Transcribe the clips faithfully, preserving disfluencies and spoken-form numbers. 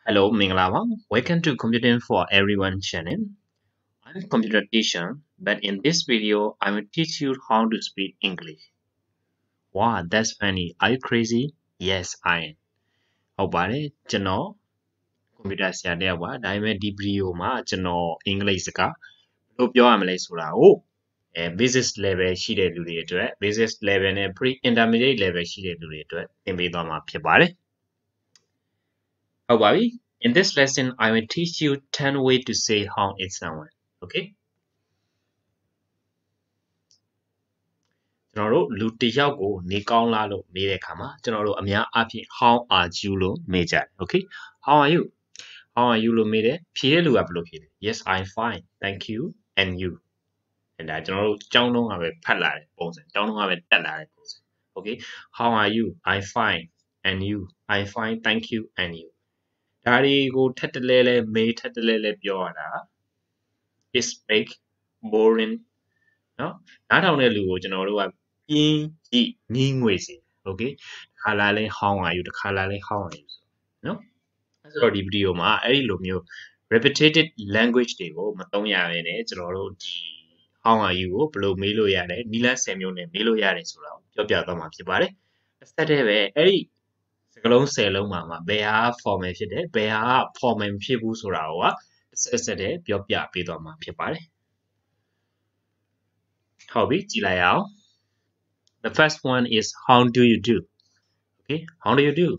Hello, Minglava. Welcome to Computing for Everyone channel. I'm a computer teacher, but in this video, I will teach you how to speak English. Wow, that's funny. Are you crazy? Yes, I am. How about it? Channel computer ဆရာတယောက်ပါဒါပေမဲ့ဒီ video မှာကျွန်တော်အင်္ဂလိပ်စကားဘယ်လိုပြောရမလဲဆိုတာကိုအဲ basic level ရှိတဲ့လူတွေအတွက် basic level နဲ့ pre intermediate level ရှိတဲ့လူတွေအတွက်သင်ပေးသွားမှာဖြစ်ပါတယ်ဟုတ်ပါပြီIn this lesson, I will teach you ten ways to say how it's someone. Okay? ကျွန်တော်တို့လူတစ်ယောက်ကိုနေကောင်းလားလို့မေးတဲ့အခါမှာကျွန်တော်တို့အများအားဖြင့် how are you လို့မေးကြတယ် Okay? How are you? How are you လို့မေးတယ်ဖြေတဲ့လူကဘယ်လိုဖြေလဲ Yes, I'm fine. Thank you. And you. အဲဒါကျွန်တော်တို့ကျောင်းတုန်းကပဲဖတ်လာတဲ့ပုံစံကျောင်းတုန်းကပဲတက်လာတဲ့ပုံစံ Okay? How are you? I'm fine. And you? I'm fine. Thank you. And you. ဒါတွေကိုထပ်တလဲလဲမေးထပ်တလဲလဲပြောရတာ is fake boring เนาะနားထောင်တဲ့လူကိုကျွန်တော်တို့ကပြင်းကြည့်ငင်းငွေစီ okay တစ်ခါလာလဲ how are you တစ်ခါလာလဲ how are you เนาะအဲ့ဆိုတော့ဒီဗီဒီယိုမှာအဲ့ဒီလိုမျိုး repetitive language တွေကိုမသုံးရဘဲနဲ့ကျွန်တော်တို့ဒီ how are you ကိုဘယ်လိုမေးလို့ရတယ်နီလန်းtenမျိုးနဲ့မေးလို့ရတယ်ဆိုတာကိုပြောပြသွားမှာဖြစ်ပါတယ်တစ်ဆက်တည်းပဲအဲ့ဒီစကားလုံးtenလုံးမှာမှာဘယ်ဟာ formal ဖြစ်တယ်ဘယ်ဟာ formal မဖြစ်ဘူးဆိုတာကိုကတစ်ဆက်ဆက်တည်းပြောပြပေးသွားမှာဖြစ်ပါတယ်ဟုတ်ပြီကြည့်လိုက်အောင် The first one is how do you do Okay how do you do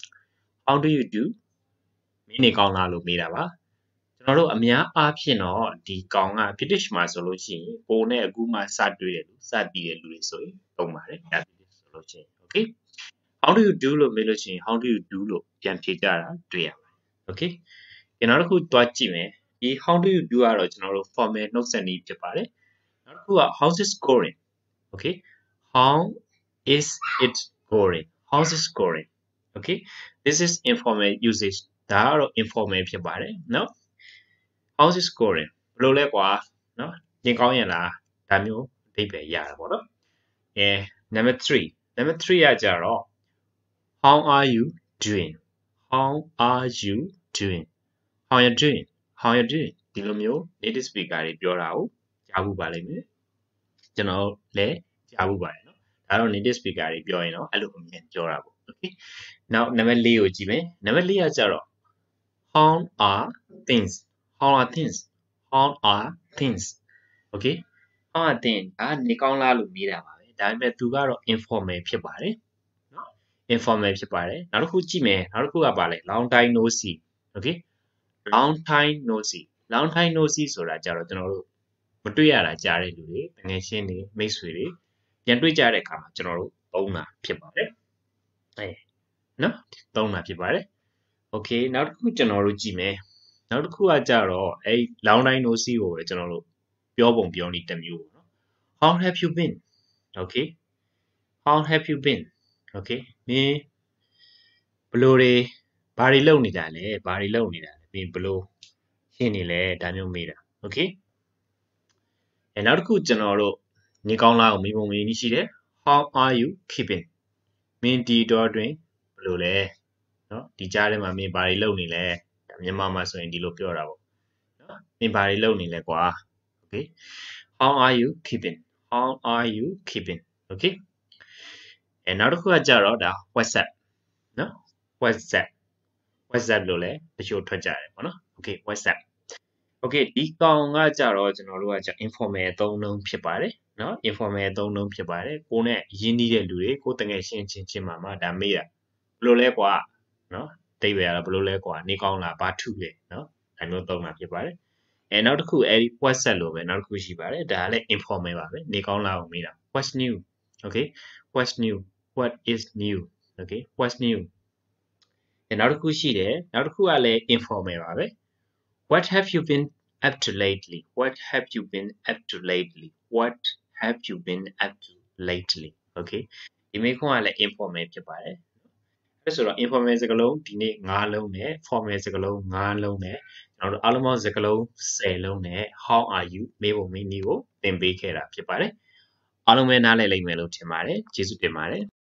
How do you do မင်းနေကောင်းလားလို့မေးတာပါကျွန်တော်တို့အများအားဖြင့်တော့ဒီကောင်က British မှာဆိုလို့ရှိရင်ကိုနဲ့အခုမှစတွေ့တယ်လို့စတည်တဲ့လူတွေဆိုရင်သုံးပါတယ်ဒါ British ဆိုလို့ရှိရင် Okay How do you do လို့မေးလို့ရှိရင် How do you do လို့ပြန်ဖြေကြတာတွေ့ရပါတယ် Okay ကျွန်တော်တို့ခုတွားကြည့်မယ်ဒီ How do you do ကတော့ကျွန်တော်တို့ formal နှုတ်ဆက်နည်းဖြစ်ပါတယ်နောက်တစ်ခုက How's it going Okay How is it going How's it going Okay This is informal usage ဒါကတော့ informal ဖြစ်ပါတယ်နော် How's it going ဘယ်လိုလဲကွာနော်သင်ကောင်းရဲ့လားဒါမျိုးအဓိပ္ပာယ်ရတာပေါ့နော်အဲ number three number three ကကြတော့ How are you doing How are you doing How are you doing How are you doing ဒီလိုမျိုး native speaker တွေပြောတာကိုကြားဖို့ပါလိမ့်မယ်ကျွန်တော်လည်းကြားဖို့ပါတယ်နော်ဒါတော့ native speaker တွေပြောရင်တော့အဲ့လိုအမြင်ပြောတာပေါ့ Okay now number fourကိုကြည့်မယ် number four ကကြတော့ How are things How are things How are things Okay How are things ဒါနေကောင်းလားလို့မေးတာပါပဲဒါပေမဲ့သူကတော့ informal ဖြစ်ပါတယ်နော် informal ဖြစ်ပါတယ်နောက်တစ်ခုကြည့်မယ်နောက်တစ်ခုကပါလဲ long time no see Okay long time no see long time no see ဆိုတာကြတော့ကျွန်တော်တို့မတွေ့ရတာကြားတဲ့လူတွေငယ်ချင်းတွေမိတ်ဆွေတွေပြန်တွေ့ကြတဲ့အခါမှာကျွန်တော်တို့သုံးတာဖြစ်ပါတယ်အဲနော်သုံးတာဖြစ်ပါတယ် Okay နောက်တစ်ခုကျွန်တော်တို့ကြည့်မယ်နောက်တစ်ခုကကြတော့အဲ long time no see ကိုပဲကျွန်တော်တို့ပြောပုံပြောနည်းတစ်မျိုးပေါ့နော် How have you been Okay How have you been Okay မင်းဘလို့တွေဘာတွေလုပ်နေတာလဲဘာတွေလုပ်နေတာလဲမင်းဘလို့ရှင်းနေလဲဒါမျိုးမေးတာ Okay အဲနောက်တစ်ခုကျွန်တော်တို့နေကောင်းလားကိုမေးပုံမေးနည်းရှိတယ် How are you keeping မင်းဒီတော့တွင်ဘလို့လဲနော်ဒီကြားထဲမှာမင်းဘာတွေလုပ်နေလဲဒါမြန်မာမှာဆိုရင်ဒီလိုပြောတာပေါ့နော်မင်းဘာတွေလုပ်နေလဲကွာ Okay How are you keeping How are you keeping Okay အဲနောက်တစ်ခုကကြတော့ဒါ WhatsApp နော် WhatsApp WhatsApp လို့လည်းတချို့ထွက်ကြတယ်ပေါ့နော် Okay WhatsApp Okay ဒီကောင်ကကြတော့ကျွန်တော်တို့ကကြ informal အသုံးအနှုန်းဖြစ်ပါတယ်နော် informal အသုံးအနှုန်းဖြစ်ပါတယ်ကိုနဲ့ရင်းနှီးတဲ့လူတွေကိုတငယ်ချင်းချင်းချင်းမှာမှာဒါမေးတာဘယ်လိုလဲကွာနော်တိတ်ပဲရတာဘယ်လိုလဲကွာနေကောင်းလားဘာထုလဲနော်ဒါမျိုးသုံးတာဖြစ်ပါတယ်အဲနောက်တစ်ခုအဲဒီ WhatsApp လို့ပဲနောက်တစ်ခုရှိပါတယ်ဒါလည်း informal ပါပဲနေကောင်းလားကိုမေးတာ What's new Okay What's new What is new Okay What's newအဲနောက်တစ်ခုရှိတယ်နောက်တစ်ခုကလည်း informal ပါပဲ What have you been up to lately What have you been up to lately What have you been up to lately Okay ဒီမေးခွန်းကလည်း informal ဖြစ်ပါတယ်အဲ့ဆိုတော့ informal စကားလုံးဒီနေ့fiveလုံးနဲ့ formal စကားလုံးfiveလုံးနဲ့ကျွန်တော်တို့အားလုံးပေါင်းစကားလုံးtenလုံးနဲ့ how are you မေးဖို့မေးနည်းကိုသင်ပေးခဲ့တာဖြစ်ပါတယ်အားလုံးပဲနားလည်လိမ့်မယ်လို့ထင်ပါတယ်ကျေးဇူးတင်ပါတယ်